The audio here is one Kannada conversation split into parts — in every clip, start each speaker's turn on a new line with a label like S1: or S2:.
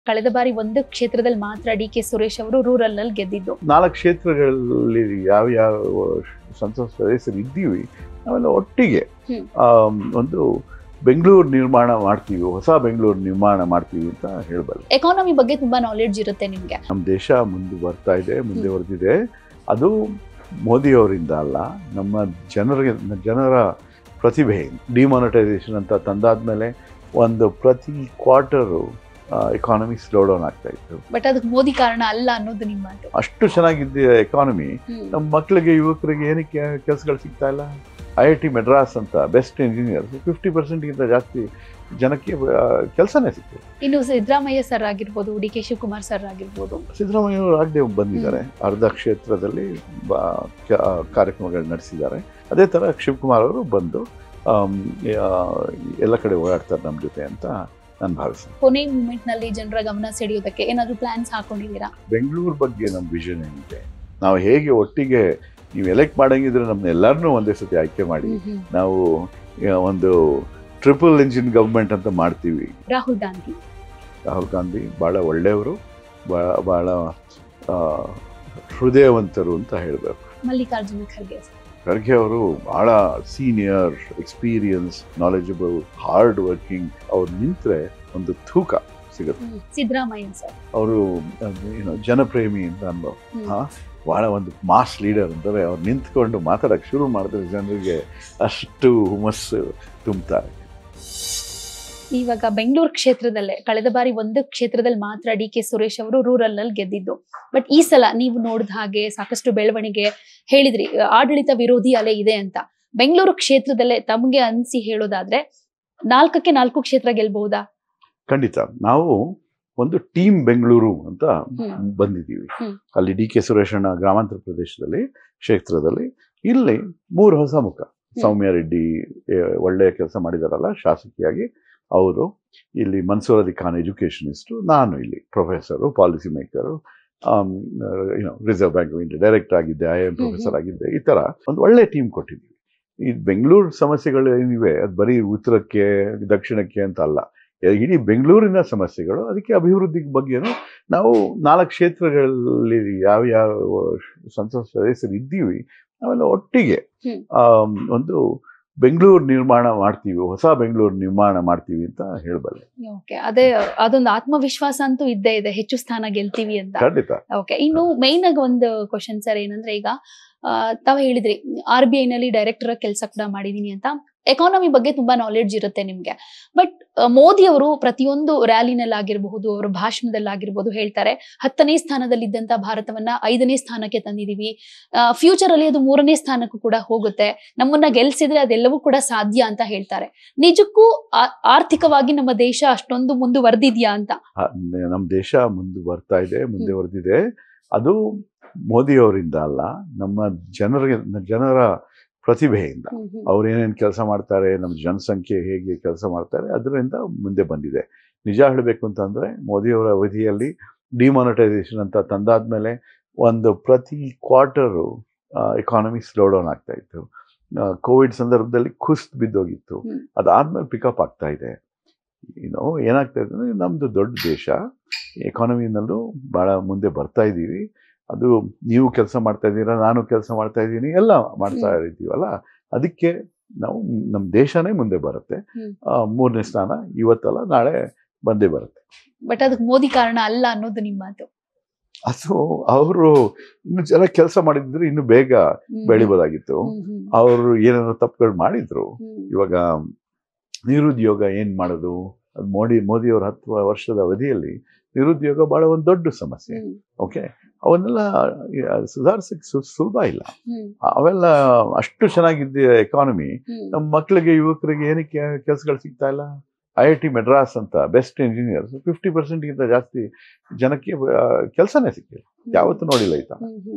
S1: ಕಳೆದ ಬಾರಿ ಒಂದು ಕ್ಷೇತ್ರದಲ್ಲಿ ಮಾತ್ರ ಡಿ.ಕೆ. ಸುರೇಶ್ ಅವರು ರೂರಲ್ ನಲ್ಲಿ ಗೆದ್ದಿದ್ದು.
S2: 4 ಕ್ಷೇತ್ರಗಳಲ್ಲಿ ಯಾವ ಸಂಸತ್ ಸದಸ್ಯರು ಇದ್ದೀವಿ ನಾವೆಲ್ಲ ಒಟ್ಟಿಗೆ ಒಂದು ಬೆಂಗಳೂರು ನಿರ್ಮಾಣ ಮಾಡ್ತೀವಿ, ಹೊಸ ಬೆಂಗಳೂರು ನಿರ್ಮಾಣ ಮಾಡ್ತೀವಿ ಅಂತ ಹೇಳಬಲ್ಲ.
S1: ಎಕಾನಮಿ ಬಗ್ಗೆ ತುಂಬಾ ನಾಲೆಡ್ಜ್ ಇರುತ್ತೆ ನಿಮ್ಗೆ.
S2: ನಮ್ಮ ದೇಶ ಮುಂದೆ ಬರ್ತಾ ಇದೆ, ಮುಂದೆ ಅದು ಮೋದಿ ಅವರಿಂದ ಅಲ್ಲ, ನಮ್ಮ ಜನರ ಪ್ರತಿಭೆ. ಡಿಮಾನಿಟೈಸೇಷನ್ ಅಂತ ತಂದಾದ್ಮೇಲೆ ಒಂದು ಪ್ರತಿ ಕ್ವಾರ್ಟರು ಎಕಾನಮಿ ಸ್ಲೋ ಡೌನ್ ಆಗ್ತಾ ಇತ್ತು.
S1: ಬಟ್ ಅದಕ್ಕೆ ಮೋದಿ ಕಾರಣ ಅಲ್ಲ ಅನ್ನೋದು ನಿಮ್ಮ ಮಾತು.
S2: ಅಷ್ಟು ಚೆನ್ನಾಗಿದ್ದ ಎಕಾನಮಿ ನಮ್ಮ ಮಕ್ಕಳಿಗೆ, ಯುವಕರಿಗೆ ಏನಕ್ಕೆ ಕೆಲಸಗಳು ಸಿಗ್ತಾ ಇಲ್ಲ? IIT ಮೆಡ್ರಾಸ್ ಅಂತ ಬೆಸ್ಟ್ ಇಂಜಿನಿಯರ್ಸ್ 50% ಜಾಸ್ತಿ ಜನಕ್ಕೆ ಕೆಲಸನೇ ಸಿಗ್ತದೆ.
S1: ಇನ್ನು ಸಿದ್ದರಾಮಯ್ಯ ಸರ್ ಆಗಿರ್ಬೋದು, ಡಿ.ಕೆ. ಶಿವಕುಮಾರ್ ಸರ್ ಆಗಿರ್ಬೋದು,
S2: ಸಿದ್ದರಾಮಯ್ಯ ಅವರು ಆಗದೆ ಬಂದಿದ್ದಾರೆ, ಅರ್ಧ ಕ್ಷೇತ್ರದಲ್ಲಿ ಕಾರ್ಯಕ್ರಮಗಳು ನಡೆಸಿದ್ದಾರೆ. ಅದೇ ಥರ ಶಿವಕುಮಾರ್ ಅವರು ಬಂದು ಎಲ್ಲ ಕಡೆ ಓಡಾಡ್ತಾರೆ ನಮ್ಮ ಜೊತೆ ಅಂತ ನಾನು ಭಾವಿಸ್ತೀನಿ.
S1: ಕೊನೆ ಮೂಮೆಂಟ್ ನಲ್ಲಿ ಜನರ ಗಮನ ಸೆಳೆಯೋದಕ್ಕೆ ಏನಾದರೂ ಪ್ಲಾನ್ಸ್ ಹಾಕೊಂಡಿದ್ದೀರಾ?
S2: ಬೆಂಗಳೂರು ಬಗ್ಗೆ ನಮ್ಮ ವಿಷನ್ ಏನಿದೆ, ನಾವು ಹೇಗೆ ಒಟ್ಟಿಗೆ ನೀವು ಎಲೆಕ್ಟ್ ಮಾಡಂಗಿದ್ರೆ ನಮ್ಮನ್ನ ಎಲ್ಲರನ್ನೂ ಒಂದೇ ಸತಿ ಆಯ್ಕೆ ಮಾಡಿ ನಾವು ಒಂದು ಟ್ರಿಪಲ್ ಇಂಜಿನ್ ಗವರ್ಮೆಂಟ್ ಅಂತ ಮಾಡ್ತೀವಿ.
S1: ರಾಹುಲ್ ಗಾಂಧಿ ಭಾಳ ಒಳ್ಳೆಯವರು, ಭಾಳ ಹೃದಯವಂತರು ಅಂತ ಹೇಳಬೇಕು. ಮಲ್ಲಿಕಾರ್ಜುನ
S2: ಖರ್ಗೆ ಅವರು ಭಾಳ senior, experience, knowledgeable, hard working. ಅವ್ರು ನಿಂತರೆ ಒಂದು ತೂಕ ಸಿಗುತ್ತೆ.
S1: ಸಿದ್ದರಾಮಯ್ಯ ಸರ್ ಅವರು
S2: ಜನಪ್ರೇಮಿ ಅಂತ ಅನ್ಬೋ, ಭಾಳ ಒಂದು ಮಾಸ್ ಲೀಡರ್ ಅಂತಾರೆ. ಅವ್ರು ನಿಂತ್ಕೊಂಡು ಮಾತಾಡೋಕ್ಕೆ ಶುರು ಮಾಡಿದ್ರೆ ಜನರಿಗೆ ಅಷ್ಟು ಹುಮ್ಮಸ್ಸು ತುಂಬ್ತಾರೆ.
S1: ಇವಾಗ ಬೆಂಗಳೂರು ಕ್ಷೇತ್ರದಲ್ಲೇ ಕಳೆದ ಬಾರಿ ಒಂದು ಕ್ಷೇತ್ರದಲ್ಲಿ ಮಾತ್ರ ಡಿ.ಕೆ. ಸುರೇಶ್ ಅವರು ರೂರಲ್ ನಲ್ಲಿ ಗೆದ್ದಿದ್ದು. ಬಟ್ ಈ ಸಲ ನೀವು ನೋಡಿದ ಹಾಗೆ ಸಾಕಷ್ಟು ಬೆಳವಣಿಗೆ ಹೇಳಿದ್ರಿ, ಆಡಳಿತ ವಿರೋಧಿ ಅಲೆ ಇದೆ ಅಂತ. ಬೆಂಗಳೂರು ಕ್ಷೇತ್ರದಲ್ಲೇ ತಮಗೆ ಅನಿಸಿ ಹೇಳೋದಾದ್ರೆ 4ಕ್ಕೆ 4 ಕ್ಷೇತ್ರ ಗೆಲ್ಬಹುದಾ?
S2: ಖಂಡಿತ. ನಾವು ಒಂದು ಟೀಮ್ ಬೆಂಗಳೂರು ಅಂತ ಬಂದಿದ್ದೀವಿ. ಅಲ್ಲಿ ಡಿ.ಕೆ. ಸುರೇಶ್ ಅಣ್ಣ ಗ್ರಾಮಾಂತರ ಪ್ರದೇಶದಲ್ಲಿ ಕ್ಷೇತ್ರದಲ್ಲಿ, ಇಲ್ಲಿ 3 ಹೊಸ ಮುಖ. ಸೌಮ್ಯ ರೆಡ್ಡಿ ಒಳ್ಳೆಯ ಕೆಲಸ ಮಾಡಿದಾರಲ್ಲ ಶಾಸಕಿಯಾಗಿ, ಅವರು ಇಲ್ಲಿ ಮನ್ಸೂರ್ ಅಲಿ ಖಾನ್ ಎಜುಕೇಷನಿಸ್ಟು, ನಾನು ಇಲ್ಲಿ professor, policy maker, Reserve Bank of India director ಆಗಿದ್ದೆ, IIM ಪ್ರೊಫೆಸರ್ ಆಗಿದ್ದೆ. ಈ ಥರ ಒಂದು ಒಳ್ಳೆ ಟೀಮ್ ಕೊಟ್ಟಿದ್ದೀವಿ. ಈ ಬೆಂಗಳೂರು ಸಮಸ್ಯೆಗಳು ಏನಿವೆ ಅದು ಬರೀ ಉತ್ತರಕ್ಕೆ ದಕ್ಷಿಣಕ್ಕೆ ಅಂತ ಅಲ್ಲ, ಇಡೀ ಬೆಂಗಳೂರಿನ ಸಮಸ್ಯೆಗಳು. ಅದಕ್ಕೆ ಅಭಿವೃದ್ಧಿ ಬಗ್ಗೆನೂ ನಾವು 4 ಕ್ಷೇತ್ರಗಳಲ್ಲಿ ಯಾವ ಸಂಸತ್ ಸದಸ್ಯರು ಇದ್ದೀವಿ ನಾವೆಲ್ಲ ಒಟ್ಟಿಗೆ ಒಂದು ಬೆಂಗಳೂರು ನಿರ್ಮಾಣ ಮಾಡ್ತೀವಿ, ಹೊಸ ಬೆಂಗಳೂರು ನಿರ್ಮಾಣ ಮಾಡ್ತೀವಿ ಅಂತ ಹೇಳಬಲ್ಲೆ.
S1: ಅದೇ ಅದೊಂದು ಆತ್ಮವಿಶ್ವಾಸ ಅಂತೂ ಇದ್ದೇ ಇದೆ, ಹೆಚ್ಚು ಸ್ಥಾನ ಗೆಲ್ತೀವಿ ಅಂತ.
S2: ಖಂಡಿತ.
S1: ಇನ್ನು ಮೇನ್ ಆಗಿ ಒಂದು ಕ್ವಶನ್ ಸರ್ ಏನಂದ್ರೆ, ಈಗ ತಾವು ಹೇಳಿದ್ರಿ RBI ನಲ್ಲಿ ಡೈರೆಕ್ಟರ್ ಕೆಲಸ ಕೂಡ ಮಾಡಿದೀನಿ ಅಂತ. ಎಕಾನಮಿ ಬಗ್ಗೆ ತುಂಬಾ ನಾಲೆಡ್ಜ್ ಇರುತ್ತೆ ನಿಮ್ಗೆ. ಬಟ್ ಮೋದಿ ಅವರು ಪ್ರತಿಯೊಂದು ರ್ಯಾಲಿನಲ್ಲಿ ಆಗಿರಬಹುದು, ಅವರ ಭಾಷಣದಲ್ಲಾಗಿರ್ಬೋದು ಹೇಳ್ತಾರೆ 10ನೇ ಸ್ಥಾನದಲ್ಲಿದ್ದಂತ ಭಾರತವನ್ನ 5ನೇ ಸ್ಥಾನಕ್ಕೆ ತಂದಿದೀವಿ, ಫ್ಯೂಚರ್ ಅಲ್ಲಿ ಅದು 3ನೇ ಸ್ಥಾನಕ್ಕೂ ಕೂಡ ಹೋಗುತ್ತೆ, ನಮ್ಮನ್ನ ಗೆಲ್ಸಿದ್ರೆ ಅದೆಲ್ಲವೂ ಕೂಡ ಸಾಧ್ಯ ಅಂತ ಹೇಳ್ತಾರೆ. ನಿಜಕ್ಕೂ ಆರ್ಥಿಕವಾಗಿ ನಮ್ಮ ದೇಶ ಅಷ್ಟೊಂದು ಮುಂದುವರೆದಿದ್ಯಾ ಅಂತ?
S2: ನಮ್ಮ ದೇಶ ಮುಂದುವರೆದಿದೆ. ಅದು ಮೋದಿ ಅವರಿಂದ ಅಲ್ಲ, ನಮ್ಮ ಜನರ ಪ್ರತಿಭೆಯಿಂದ. ಅವ್ರು ಏನೇನು ಕೆಲಸ ಮಾಡ್ತಾರೆ, ನಮ್ಮ ಜನಸಂಖ್ಯೆ ಹೇಗೆ ಕೆಲಸ ಮಾಡ್ತಾರೆ, ಅದರಿಂದ ಮುಂದೆ ಬಂದಿದೆ. ನಿಜ ಹೇಳಬೇಕು ಅಂತಂದರೆ, ಮೋದಿಯವರ ಅವಧಿಯಲ್ಲಿ ಡಿಮಾನಿಟೈಸೇಷನ್ ಅಂತ ತಂದಾದ್ಮೇಲೆ ಒಂದು ಪ್ರತಿ ಕ್ವಾರ್ಟರು ಎಕಾನಮಿ ಸ್ಲೋ ಡೌನ್ ಆಗ್ತಾ ಇತ್ತು. ಕೋವಿಡ್ ಸಂದರ್ಭದಲ್ಲಿ ಕುಸಿದು ಬಿದ್ದೋಗಿತ್ತು. ಅದಾದ್ಮೇಲೆ ಪಿಕಪ್ ಆಗ್ತಾ ಇದೆ. ಏನಾಗ್ತಾ ಇದೆ ಅಂದರೆ, ನಮ್ಮದು ದೊಡ್ಡ ದೇಶ, ಎಕಾನಮಿನಲ್ಲೂ ಭಾಳ ಮುಂದೆ ಬರ್ತಾ ಇದ್ದೀವಿ. ಅದು ನೀವು ಕೆಲಸ ಮಾಡ್ತಾ ಇದ್ದೀರಾ, ನಾನು ಕೆಲಸ ಮಾಡ್ತಾ ಇದ್ದೀನಿ, ಎಲ್ಲ ಮಾಡ್ತಾ ಇದ್ದೀವಲ್ಲ, ಅದಕ್ಕೆ ನಾವು ನಮ್ಮ ದೇಶನೇ ಮುಂದೆ ಬರುತ್ತೆ. 3ನೇ ಸ್ಥಾನ ಇವತ್ತಲ್ಲ ನಾಳೆ ಬಂದೇ ಬರುತ್ತೆ.
S1: ಬಟ್ ಅದಕ್ಕೆ ಮೋದಿ ಕಾರಣ ಅಲ್ಲ ಅನ್ನೋದು ನಿಮ್ಮ ಮಾತು.
S2: ಅದು ಅವರು ಇನ್ನು ಜನ ಕೆಲಸ ಮಾಡಿದ್ರೆ ಇನ್ನು ಬೇಗ ಬೆಳಿಬೋದಾಗಿತ್ತು. ಅವರು ಏನೇನೋ ತಪ್ಪುಗಳು ಮಾಡಿದ್ರು. ಇವಾಗ ನಿರುದ್ಯೋಗ ಏನು ಮಾಡೋದು, ಅದು ಮೋದಿಯವರ 10 ವರ್ಷದ ಅವಧಿಯಲ್ಲಿ ನಿರುದ್ಯೋಗ ಭಾಳ ಒಂದು ದೊಡ್ಡ ಸಮಸ್ಯೆ. ಓಕೆ, ಅವನ್ನೆಲ್ಲ ಸುಧಾರಿಸಕ್ಕೆ ಸುಲಭ ಇಲ್ಲ. ಅವೆಲ್ಲ ಅಷ್ಟು ಚೆನ್ನಾಗಿದ್ದ ಎಕಾನಮಿ, ನಮ್ಮ ಮಕ್ಕಳಿಗೆ, ಯುವಕರಿಗೆ ಏನಕ್ಕೆ ಕೆಲಸಗಳು ಸಿಗ್ತಾ ಇಲ್ಲ? IIT ಮೆಡ್ರಾಸ್ ಅಂತ ಬೆಸ್ಟ್ ಇಂಜಿನಿಯರ್ಸ್ 50% ಜಾಸ್ತಿ ಜನಕ್ಕೆ ಕೆಲಸನೇ ಸಿಕ್ಕಿಲ್ಲ. ಯಾವತ್ತೂ ನೋಡಿಲ್ಲ ಈ ತರ.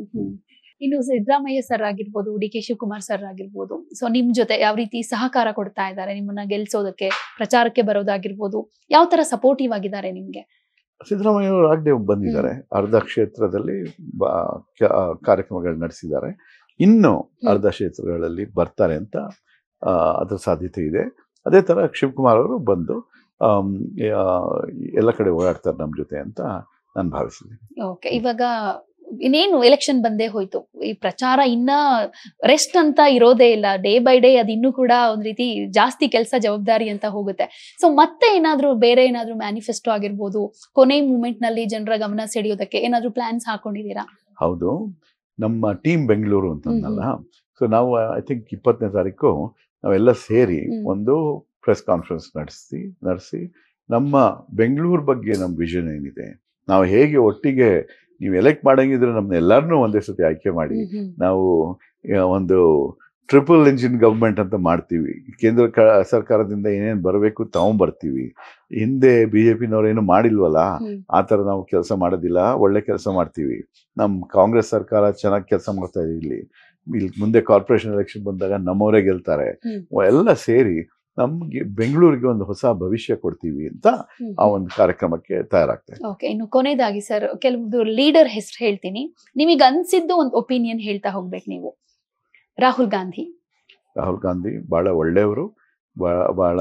S1: ಇನ್ನು ಸಿದ್ದರಾಮಯ್ಯ ಸರ್ ಆಗಿರ್ಬೋದು, ಡಿ.ಕೆ. ಶಿವಕುಮಾರ್ ಸರ್ ಆಗಿರ್ಬೋದು, ಸೊ ನಿಮ್ ಜೊತೆ ಯಾವ ರೀತಿ ಸಹಕಾರ ಕೊಡ್ತಾ ಇದ್ದಾರೆ ನಿಮ್ಮನ್ನ ಗೆಲ್ಸೋದಕ್ಕೆ, ಪ್ರಚಾರಕ್ಕೆ ಬರೋದಾಗಿರ್ಬೋದು, ಯಾವ ತರ ಸಪೋರ್ಟಿವ್ ಆಗಿದ್ದಾರೆ ನಿಮ್ಗೆ?
S2: ಸಿದ್ದರಾಮಯ್ಯ ಅವರು ಆಗದೆ ಬಂದಿದ್ದಾರೆ, ಅರ್ಧ ಕ್ಷೇತ್ರದಲ್ಲಿ ಕಾರ್ಯಕ್ರಮಗಳು ನಡೆಸಿದ್ದಾರೆ. ಇನ್ನು ಅರ್ಧ ಕ್ಷೇತ್ರಗಳಲ್ಲಿ ಬರ್ತಾರೆ ಅಂತ ಅದರ ಸಾಧ್ಯತೆ ಇದೆ. ಅದೇ ಥರ ಶಿವಕುಮಾರ್ ಅವರು ಬಂದು ಆಮ್, ಆ, ಎಲ್ಲ ಕಡೆ ಓಡಾಡ್ತಾರೆ ನಮ್ಮ ಜೊತೆ ಅಂತ ನಾನು ಭಾವಿಸಿದ್ದೀನಿ.
S1: ಓಕೆ, ಇವಾಗ ಇನ್ನೇನು ಎಲೆಕ್ಷನ್ ಬಂದೇ ಹೋಯ್ತು, ಈ ಪ್ರಚಾರ ಇನ್ನ ರೆಸ್ಟ್ ಅಂತ ಇರೋದೇ ಇಲ್ಲ. ಡೇ ಬೈ ಡೇ ಅದು ಇನ್ನೂ ಕೂಡ ಒಂದ್ ರೀತಿ ಜಾಸ್ತಿ ಕೆಲಸ ಜವಾಬ್ದಾರಿ ಅಂತ ಹೋಗುತ್ತೆ. ಸೊ ಮತ್ತೆ ಏನಾದ್ರೂ ಬೇರೆ ಏನಾದ್ರೂ ಮ್ಯಾನಿಫೆಸ್ಟೋ ಆಗಿರ್ಬೋದು, ಕೊನೆ ಮೂಮೆಂಟ್ ನಲ್ಲಿ ಜನರ ಗಮನ ಸೆಳೆಯೋದಕ್ಕೆ ಏನಾದ್ರೂ ಪ್ಲಾನ್ಸ್ ಹಾಕೊಂಡಿದ್ದೀರಾ?
S2: ಹೌದು, ನಮ್ಮ ಟೀಮ್ ಬೆಂಗಳೂರು ಅಂತಂದಲ್ಲ, ಸೊ ನಾವು ಐ ಥಿಂಕ್ 20ನೇ ತಾರೀಕು ನಾವೆಲ್ಲ ಸೇರಿ ಒಂದು ಪ್ರೆಸ್ ಕಾನ್ಫರೆನ್ಸ್ ನಡೆಸಿ ನಮ್ಮ ಬೆಂಗಳೂರು ಬಗ್ಗೆ ನಮ್ಮ ವಿಷನ್ ಏನಿದೆ, ನಾವು ಹೇಗೆ ಒಟ್ಟಿಗೆ ನೀವು ಎಲೆಕ್ಟ್ ಮಾಡಂಗಿದ್ರೆ ನಮ್ಮನ್ನ ಎಲ್ಲರನ್ನೂ ಒಂದೇ ಸತಿ ಆಯ್ಕೆ ಮಾಡಿ ನಾವು ಒಂದು ಟ್ರಿಪಲ್ ಇಂಜಿನ್ ಗವರ್ಮೆಂಟ್ ಅಂತ ಮಾಡ್ತೀವಿ. ಕೇಂದ್ರ ಸರ್ಕಾರದಿಂದ ಏನೇನು ಬರಬೇಕು ತಗೊಂಡ್ಬರ್ತೀವಿ. ಹಿಂದೆ BJP-ನವ್ರು ಏನು ಮಾಡಿಲ್ವಲ್ಲ, ಆ ಥರ ನಾವು ಕೆಲಸ ಮಾಡೋದಿಲ್ಲ, ಒಳ್ಳೆ ಕೆಲಸ ಮಾಡ್ತೀವಿ. ನಮ್ಮ ಕಾಂಗ್ರೆಸ್ ಸರ್ಕಾರ ಚೆನ್ನಾಗಿ ಕೆಲಸ ಮಾಡ್ತಾ ಇದೆ. ಇಲ್ಲಿ ಮುಂದೆ ಕಾರ್ಪೊರೇಷನ್ ಎಲೆಕ್ಷನ್ ಬಂದಾಗ ನಮ್ಮವರೇ ಗೆಲ್ತಾರೆ. ಎಲ್ಲ ಸೇರಿ ನಮ್ಗೆ ಬೆಂಗಳೂರಿಗೆ ಒಂದು ಹೊಸ ಭವಿಷ್ಯ ಕೊಡ್ತೀವಿ ಅಂತ ಆ ಒಂದು ಕಾರ್ಯಕ್ರಮಕ್ಕೆ ತಯಾರಾಗ್ತದೆ.
S1: ಓಕೆ, ಇನ್ನು ಕೊನೆಯದಾಗಿ ಸರ್ ಕೆಲವೊಂದು ಲೀಡರ್ ಹೆಸರು ಹೇಳ್ತೀನಿ, ನಿಮಗೆ ಅನ್ಸಿದ್ದು ಒಂದು ಒಪಿನಿಯನ್ ಹೇಳ್ತಾ ಹೋಗ್ಬೇಕು ನೀವು. ರಾಹುಲ್ ಗಾಂಧಿ
S2: ಬಹಳ ಒಳ್ಳೆಯವರು, ಬಹಳ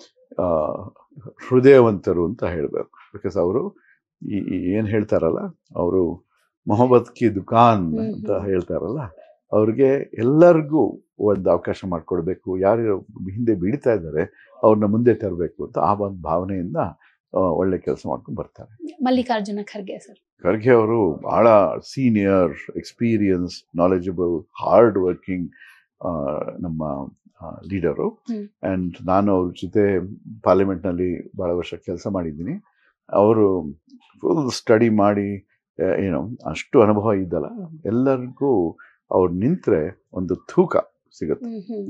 S2: ಹೃದಯವಂತರು ಅಂತ ಹೇಳ್ಬೇಕು. ಬಿಕಾಸ್ ಅವರು ಏನು ಹೇಳ್ತಾರಲ್ಲ, ಅವರು ಮೊಹಮ್ಮದ್ ಕಿ ದುಕಾನ್ ಅಂತ ಹೇಳ್ತಾರಲ್ಲ, ಅವ್ರಿಗೆ ಎಲ್ಲರಿಗೂ ಒಂದು ಅವಕಾಶ ಮಾಡಿಕೊಡ್ಬೇಕು, ಯಾರು ಹಿಂದೆ ಬೀಳ್ತಾ ಇದ್ದಾರೆ ಅವ್ರನ್ನ ಮುಂದೆ ತರಬೇಕು ಅಂತ ಆ ಒಂದು ಭಾವನೆಯಿಂದ ಒಳ್ಳೆ ಕೆಲಸ ಮಾಡ್ಕೊಂಡು ಬರ್ತಾರೆ.
S1: ಮಲ್ಲಿಕಾರ್ಜುನ ಖರ್ಗೆ ಸರ್,
S2: ಖರ್ಗೆ ಅವರು ಬಹಳ senior, experience, knowledgeable, hard working ನಮ್ಮ ಲೀಡರು. ಆ್ಯಂಡ್ ನಾನು ಅವ್ರ ಜೊತೆ ಪಾರ್ಲಿಮೆಂಟ್ನಲ್ಲಿ ಭಾಳ ವರ್ಷ ಕೆಲಸ ಮಾಡಿದ್ದೀನಿ. ಅವರು ಫುಲ್ ಸ್ಟಡಿ ಮಾಡಿ ಏನು ಅಷ್ಟು ಅನುಭವ ಇದ್ದಲ್ಲ, ಎಲ್ಲರಿಗೂ ಅವ್ರು ನಿಂತರೆ ಒಂದು ತೂಕ ಸಿಗುತ್ತೆ.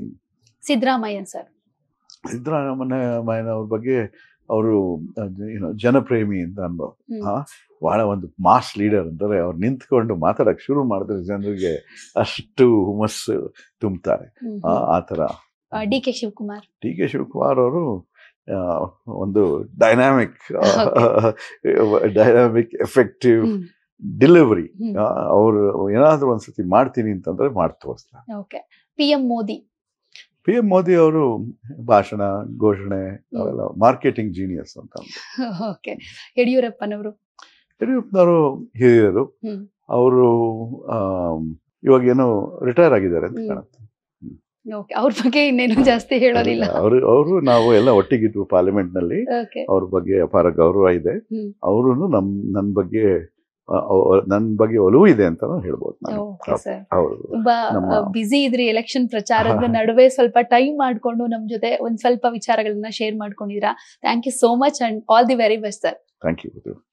S2: ಸಿದ್ದರಾಮಯ್ಯನವ್ರ ಬಗ್ಗೆ ಅವರು ಜನಪ್ರೇಮಿ ಅಂತ ಅನ್ಭವ. ಬಹಳ ಒಂದು ಮಾಸ್ ಲೀಡರ್ ಅಂತಾರೆ. ಅವ್ರು ನಿಂತ್ಕೊಂಡು ಮಾತಾಡಕ್ಕೆ ಶುರು ಮಾಡಿದ್ರೆ ಜನರಿಗೆ ಅಷ್ಟು ಹುಮ್ಮಸ್ಸು ತುಂಬ್ತಾರೆ. ಆ ಥರ
S1: ಡಿ ಕೆ ಶಿವಕುಮಾರ್
S2: ಅವರು ಒಂದು ಡೈನಾಮಿಕ್ ಎಫೆಕ್ಟಿವ್ ಡೆಲಿವರಿ. ಅವರು ಏನಾದ್ರೂ ಒಂದ್ಸತಿ ಮಾಡ್ತೀನಿ ಅಂತಂದ್ರೆ ಮಾಡಿ ತೋರಿಸ್ತಾರೆ. PM ಮೋದಿ ಅವರು ಭಾಷಣ, ಘೋಷಣೆ ಅವೆಲ್ಲ ಮಾರ್ಕೆಟಿಂಗ್ ಜೀನಿಯಸ್ ಅಂತ.
S1: ಯಡಿಯೂರಪ್ಪನವರು
S2: ಹಿರಿಯರು, ಅವರು ಇವಾಗ ಏನೋ ರಿಟೈರ್ ಆಗಿದ್ದಾರೆ ಅಂತ ಕಾಣುತ್ತೆ.
S1: ಅವ್ರ ಬಗ್ಗೆ ಇನ್ನೇನು ಜಾಸ್ತಿ ಹೇಳೋದಿಲ್ಲ.
S2: ಅವರು ನಾವು ಎಲ್ಲ ಒಟ್ಟಿಗಿದ್ವು ಪಾರ್ಲಿಮೆಂಟ್ ನಲ್ಲಿ. ಅವ್ರ ಬಗ್ಗೆ ಅಪಾರ ಗೌರವ ಇದೆ. ಅವರು ನನ್ನ ಬಗ್ಗೆ ಒಲವು ಇದೆ ಅಂತ ಹೇಳ್ಬೋದು.
S1: ತುಂಬಾ ಬಿಸಿ ಇದ್ರಿ ಎಲೆಕ್ಷನ್ ಪ್ರಚಾರದ ನಡುವೆ, ಸ್ವಲ್ಪ ಟೈಮ್ ಮಾಡ್ಕೊಂಡು ನಮ್ ಜೊತೆ ಒಂದ್ ಸ್ವಲ್ಪ ವಿಚಾರಗಳನ್ನ ಶೇರ್ ಮಾಡ್ಕೊಂಡಿದ್ದೀರಾ. Thank you so much and all the very best sir.
S2: Thank you.